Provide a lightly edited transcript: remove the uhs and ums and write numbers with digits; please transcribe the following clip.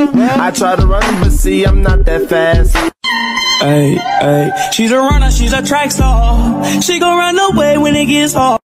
I try to run, but see, I'm not that fast. Ay, ay, she's a runner, she's a track star. She gon' run away when it gets hard.